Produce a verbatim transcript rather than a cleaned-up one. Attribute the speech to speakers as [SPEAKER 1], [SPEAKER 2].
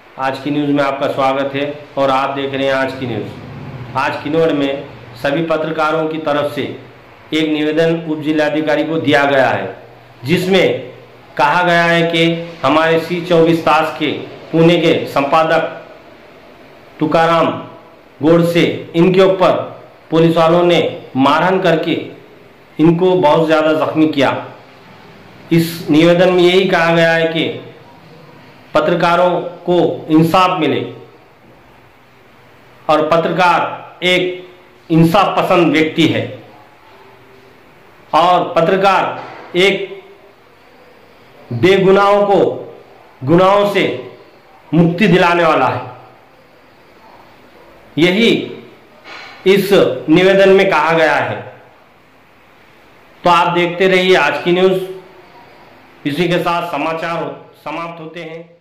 [SPEAKER 1] आज की न्यूज़ में आपका स्वागत है और आप देख रहे हैं आज की न्यूज़। आज की न्यूज़ में सभी पत्रकारों की तरफ से एक निवेदन उप जिलाधिकारी को दिया गया है, जिसमें कहा गया है कि हमारे सी चौबीस तास के पुणे के संपादक तुकाराम गोडसे इनके ऊपर पुलिस वालों ने मारहान करके इनको बहुत ज़्यादा जख्मी किया। इस निवेदन में यही कहा गया है कि पत्रकारों को इंसाफ मिले और पत्रकार एक इंसाफ पसंद व्यक्ति है और पत्रकार एक बेगुनाहों को गुनाहों से मुक्ति दिलाने वाला है। यही इस निवेदन में कहा गया है। तो आप देखते रहिए आज की न्यूज़। इसी के साथ समाचार समाप्त होते हैं।